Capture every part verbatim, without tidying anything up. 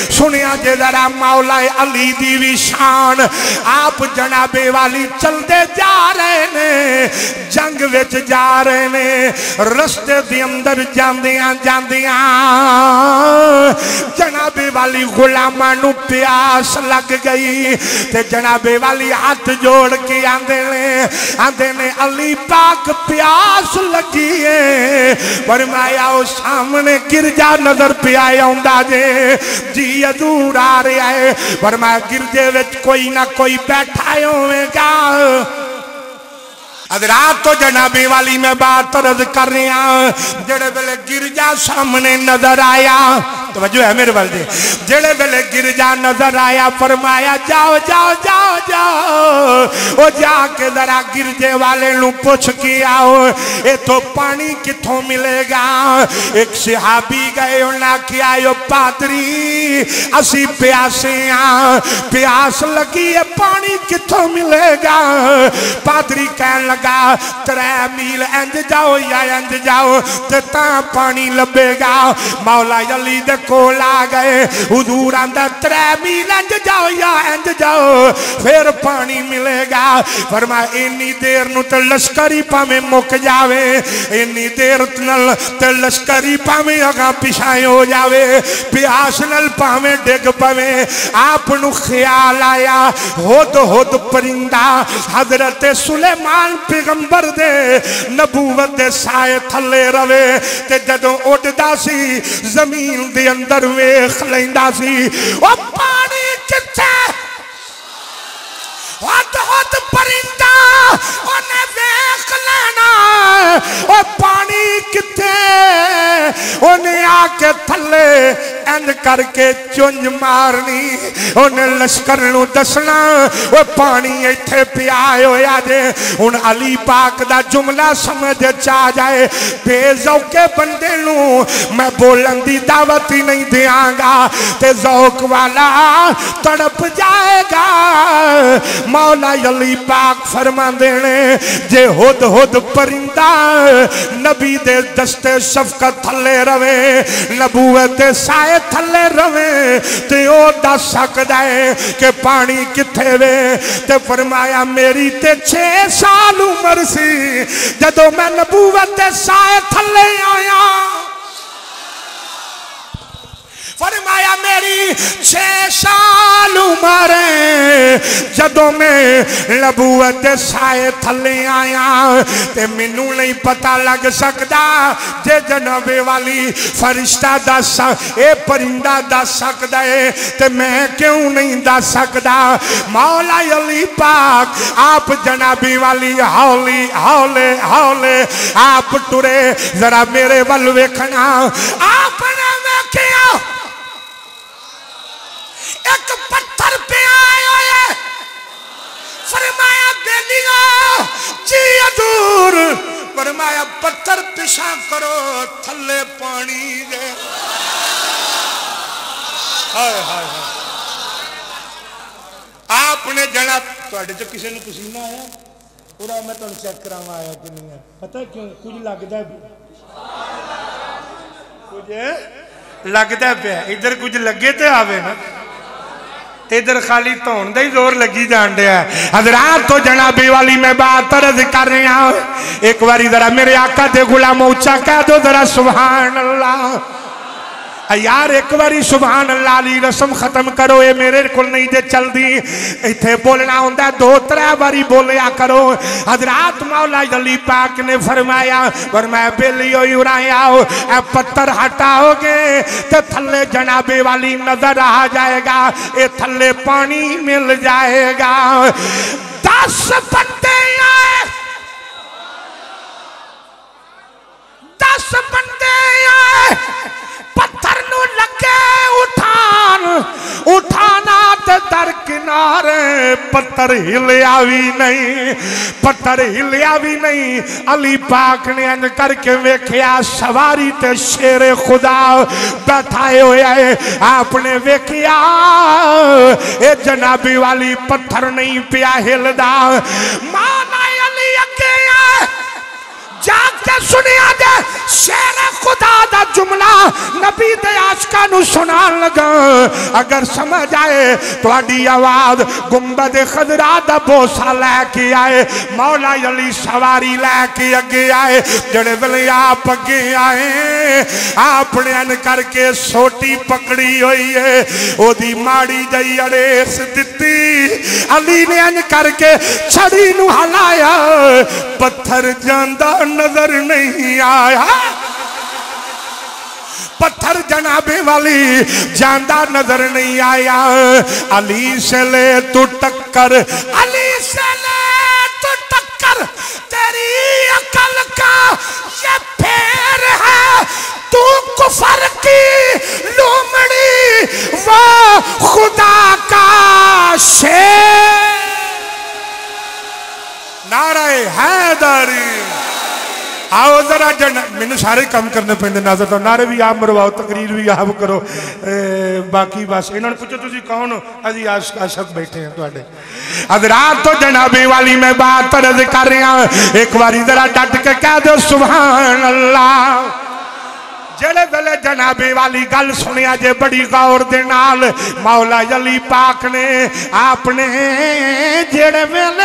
सुनिया जे जरा मौला अली दी भी शान। आप जनाबे वाली चलते जा रहे ने, जंग विच जा रहे ने, रस्ते दे अंदर जांदियां जांदियां जनाबे वाली गुलामां नूं प्यास लग गई ते जनाबे वाली हाथ जोड़ के आंदे ने आंदे ने अली पाक प्यास लगी है। फरमाया ओ सामने गिरजा नजर पे आया हुंदा जे जी हजूर आ रहा है। फरमाया गिरजे विच कोई ना कोई बैठा होवेगा। रात तो जनाबे वाली मैं बात अर्ज कर रहा जेड़े वेले गिरजा सामने नजर आया, तवज्जो है मेरे वाल दे, जेड़े वेले गिरजा नजर आया फरमाया जाओ जाओ जाओ जाओ ओ जाके जरा गिरजे वाले नू पुछ के आओ इथों पानी किथों मिलेगा। एक सहाबी गए उन्हें आखिया ओ पादरी असी प्यासे हाँ, प्यास लगी है पानी किथों मिलेगा। पादरी कहन लगा त्रै मील इंज जाओ या इंज जाओ ते ता पानी लभेगा। मौला अली दे कोल आ गए, हुजूर आंदा त्रै मील इंज जाओ या इंज जाओ फिर पानी मिलेगा। फरमाया इन्नी देर नूं ते लश्करी भावें मुक जावे, इन्नी देर नाल ते लश्करी भावें अगा पिछाए हो जावे, प्यास नाल भावें डिग पवे। आप नूं ख्याल आया हुद हुद परिंदा हजरत सुलेमान पैगंबर दे नबूवत दे साए थले रवे ते जदों उड़दा सी जमीन दे अंदर वेख लैंदा सी ओ पानी किथे। हुद हुद परिंदा ओने वेख लेना ओ पानी किथे। ओने आके थले इंज करके चुंज मारनी, उन्हें लश्कर नूं दसना वो पानी इत्थे पिया होया जे। हुण अली पाक दा जुमला समझ चा जाए बेजौके बंदे नूं मैं बोलन दी दावत ही नहीं देंगा ते जौक वाला तड़प जाएगा। मौला अली पाक फरमांदे ने जे हुद हुद परिंदा नबी दे दस्ते शफकत थले रवे, नबूवत दे साए थले रवे ते ओ दस सकदा है कि पानी किथे वे। ते फरमाया मेरी ते छे साल उम्र सी जदों मैं नबूवत दे साए थले आया। फरमाया मेरी छे साल उम्र जदों मैं नबूवत दे साए थले आया ते मैनू नहीं पता लग सकता जे जनाबे वाली फरिश्ता दस ए परिंदा दस सकदा है ते मैं क्यों नहीं दस सकदा। मौला अली पाक आप जनाबे वाली हौली हौले हौले आप टुरे जरा मेरे वल वेखना। आपने वेखिया एक पत्थर पे आया है, फरमाया बेलिया जी हजूर, फरमाया पत्थर पिछा करो थले पानी दे। हाय हाय आपने जना तुहाडे च किसी नूं पसीना आया पूरा मैं तुहानूं चेक करावां आया कि नहीं है। पता क्यों कुछ लगदा कुछ लगदा पिया इधर कुछ लगे तो आवे ना, इधर खाली धोन का ही जोर लगी जान दिया। हजरात तो जनाबे वाली मैं बात अर्ज कर रहा हूं, एक बारी जरा मेरे आका दे गुलाम ऊंचा कह दो जरा सुभान अल्लाह। यार एक बारी सुभान अल्लाह ली रस्म खत्म करो, ये मेरे को नहीं जे चलती, इत्थे बोलना होंदा दो त्रै बारी बोलिया करो। हजरात मौला अली पाक ने फरमाया फरमाया बेलियो उड़ाओ ए पत्थर हटाओगे तो थल्ले जनाबे वाली नजर आ जाएगा, ये थल्ले पानी मिल जाएगा। दस बंदे आए, दस बंदे आए, पत्थर नू लगे उठान उठाना ते दर किनारे पत्थर हिलिया भी नहीं, पत्थर हिलिया भी नहीं। अली पाक ने अंज करके वेखिया सवारी ते शेरे खुदा बैठाए हुए है। आपने वेखिया ये जनाबी वाली पत्थर नहीं पिया हिलदा। माना अली अगे जाके सुनिया जे शेर खुदा दा जुमला नबी दे आशिकां नूं सुनान लगा। अगर समझ आए तुहाडी आवाज गुंबद खजरा दा बोसा लैके आए, मौला अली सवारी लैके अगे आए। जेड़े वेले आप अगे आए आपने अन करके सोटी पकड़ी हुई है, ओदी माड़ी जई अड़ेस दिती। अली ने अन करके छड़ी नूं हलाया, पत्थर जांदा नजर नहीं आया। पत्थर जनाबे वाली जांदा नजर नहीं आया। अली से ले तू टक्कर, अली से ले तू टक्कर, तेरी अकल का ये फेर है। तू कुफर की लूमड़ी वो खुदा का शेर। नारे हैदरी। आओ जरा जन मैंने सारे काम करने पेंदे नजर तो नारे भी आप मरवाओ, तकरीर भी आप करो। ए, बाकी बस इन्होंने पूछो तुझी कौन हो? अजी आशक बैठे हैं तुहाडे। अब रात तो जनाबे वाली मैं बात अर्ज कर रहा, एक बारी जरा डट के कह दो सुभान अल्लाह। जेड़े वेले जनाबे वाली गल सुनिया जे बड़ी गौर दे नाल, मौला अली पाक ने आपने जेड़े वेले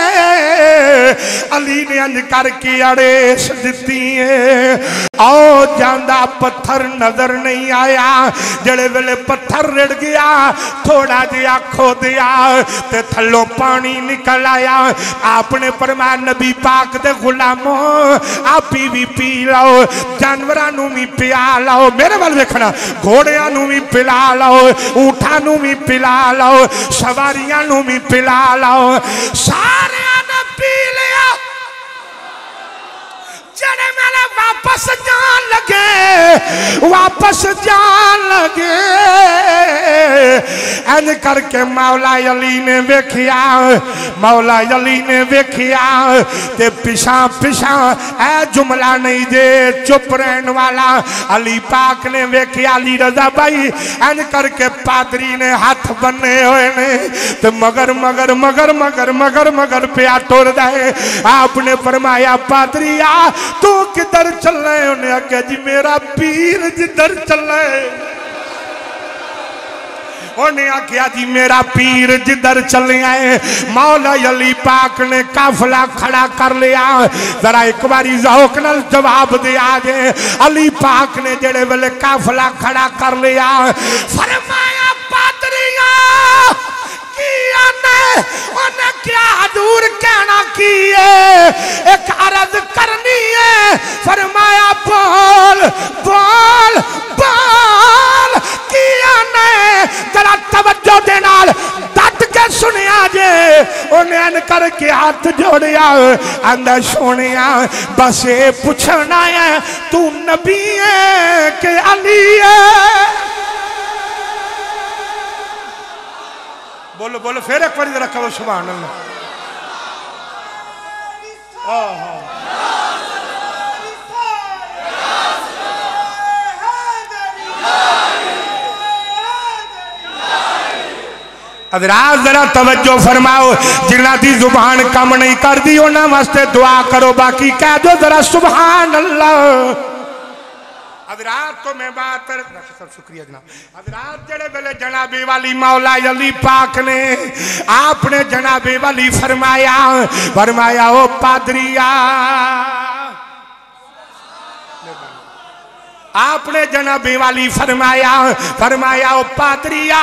अली ने अंज करके अड़ेस दिती है, आओ जांदा पत्थर नजर नहीं आया। जेड़े वेले पत्थर रिड़ गया, थोड़ा जिहा खोदिया ते थल्लों पानी निकल आया। आपने फरमाया नबी पाक दे गुलामों आप भी पी लो, जानवरां नूं भी पिला लो, मेरे वाल देखना, घोड़ियां नूं भी पिला लो, ऊंटां नूं भी पिला लो, सवारियां नूं भी पिला लो। सारियां ने पी लिया। जड़े मेरे वापस जान लगे, वापस जान लगे, एन करके मौला अली ने वेखिया, मौला अली ने वेखिया ते पिछा पिछा ए जुमला नहीं जे चुप रहने वाला। अली पाक ने वेखिया, अली रजा भाई एन करके पादरी ने हाथ बने हुए ने ते मगर मगर मगर मगर मगर मगर पिया टुर दे। आपने फरमाया पादरी आ तू किधर चल रहे? उन्हें आख्या जी मेरा पीर जिधर चल रहे। उन्हें आख्या जी मेरा पीर जिधर चले आए। मौला अली पाक ने काफिला खड़ा कर लिया। जरा एक बारी ज़ौक़ नाल जवाब दिया जे। अली पाक ने जेड़े वेले काफिला खड़ा कर लिया, फरमाया पादरिया किया ने उन्हें क्या दूर कहना की है, एक अर्ज करनी है। फरमाया बोल बोल बोल किया ने। जरा तवज्जो दे नाल डट के सुनिया जे। उन्हें अन करके हाथ जोड़िया, आंदा सोनिया बस ये पूछना है तू नबी है कि अली है? बोलो बोलो फिर एक बार जरा कहो सुभान अल्लाह। हज़रात जरा तवज्जो फरमाओ, जिन्हां दी जुबान कम नहीं करती उन्हां वास्ते दुआ करो, बाकी कह दो जरा सुभान अल्लाह। हज़रात तो मैं बात सब शुक्रिया जनाब। हज़रात जेड़े वेले जनाबे वाली मौला अली पाक ने आपने जनाबे वाली फरमाया, फरमाया ओ पादरिया, आपने जनाबे वाली फरमाया, फरमाया ओ पादरिया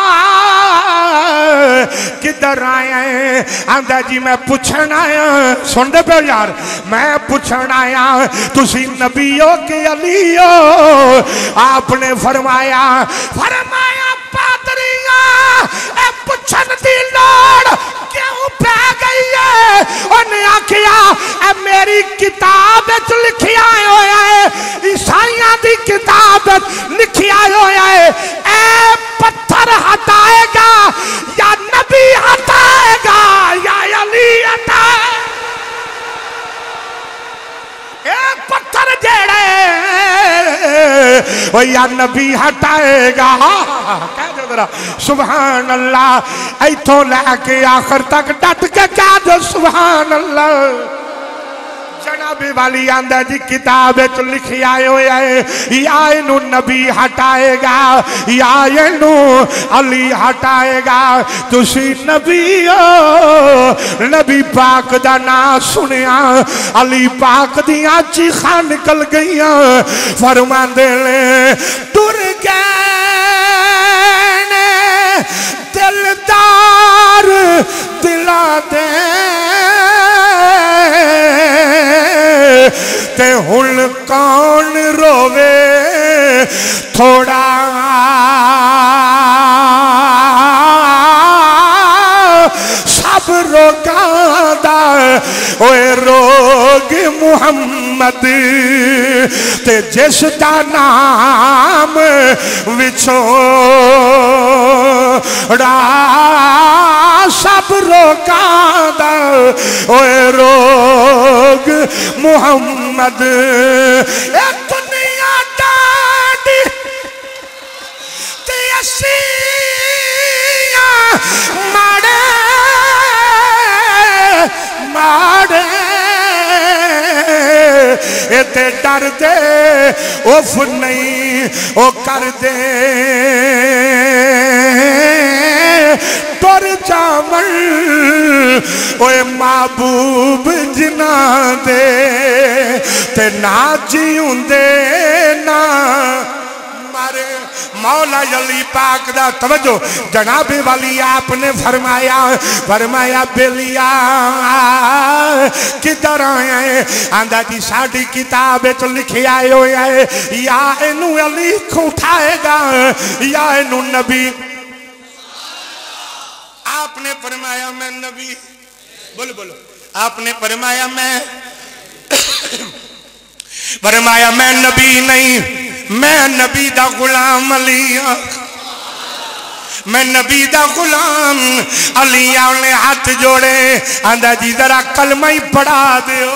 किधर आया? आंदा जी मैं पूछन आया। सुन दे पे यार, मैं पूछन आया तुसी नबी हो कि अली हो? आपने फरमाया, फरमाया पादरिया ए पूछन दी लोड़ क्यों पै गई है? उन्हें आखिया ए मेरी किताब लिखिया होया है, ईसाइयां दी किताब लिखिया होया है, ए पत्थर हटाएगा या नबी हटाएगा या अली हटाएगा? ए पत्थर जेड़े ओ या नबी हटाएगा। कह दो जरा सुभान अल्लाह। इथों लैके आखिर तक डट के कह दो सुभान अल्लाह। जनाबे वाली आंदा जी किताब लिखिया हुआ है या इनू नबी हटाएगा या इनू अली हटाएगा। तुसी नबी हो नबी पाक दा नाम सुनिया अली पाक दियां चीखां निकल गई फरमांदे ने टुर गए ने दिलदार दिला दे ते हुण कौन रोवे थोड़ा सब रोगादा ओए रोग मुहम्मद ते जिस दा नाम विछोड़ा सब रोगादा ओए रोग मुहम्मद। ए दुनिया डाडी ते असिया माड़े माड़े इते डर दे उफ नहीं ओ कर दे टुर जावन ओए महबूब जिना दे ते ना जीउंदे ना मारे। मौला अली पाक दा तवज्जो जनाबे वाली आपने फरमाया फरमाया बेलिया किधर आया है आंदा जी साडी किताब च लिखिया होया है या इनू अली उठाएगा या इनू नबी। आपने फरमाया मैं नबी बोलो बोलो आपने फरमाया मैं फरमाया मैं नबी नहीं मैं नबी दा गुलाम अली मैं नबी दा गुलाम अली ने हाथ जोड़े आंदा जी जरा कलमा ही पढ़ा दियो।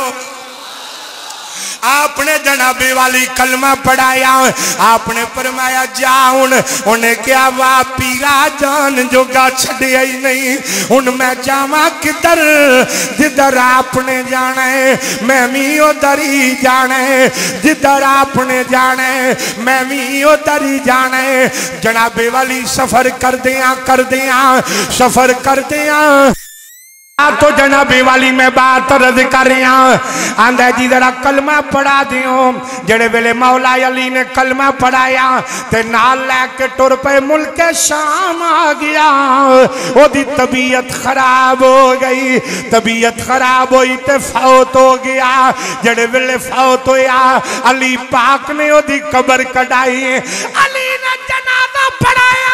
आपने जनाबे वाली कलमा पढ़ाया आपने फरमाया जा हुन उन्हें क्या वाह पीरा जान जोगा छड़िया ही नहीं हुन मैं जावा किधर जिधर आपने जाना है मैं भी उधर ही जाना है जिधर आपने जाना है मैं भी उधर ही जाना है। जनाबे वाली सफर कर दिया कर दिया सफर कर दिया तो जनाबे वाली मैं बात रद कर रहा आंदा जी जरा कलमा पढ़ा दियो। जेड़े वेले मौला अली ने कलमा पढ़ाया ते नाल लैके टुर पे मुल्क शाम आ गया। ओदी तबीयत खराब हो गई तबीयत खराब हुई ते फौत हो गया। जेड़े वेले फौत होया अली पाक ने ओदी कब्र कढ़ाई अली ने जनाजा पढ़ाया